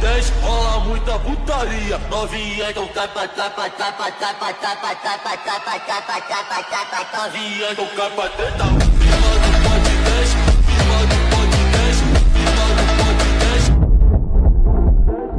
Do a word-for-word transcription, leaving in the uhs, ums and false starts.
dez rola muita putaria. Novinha, então capa, capa, capa, capa, capa, capa, capa, capa, capa, capa, capa. Novinha, então capa, teta.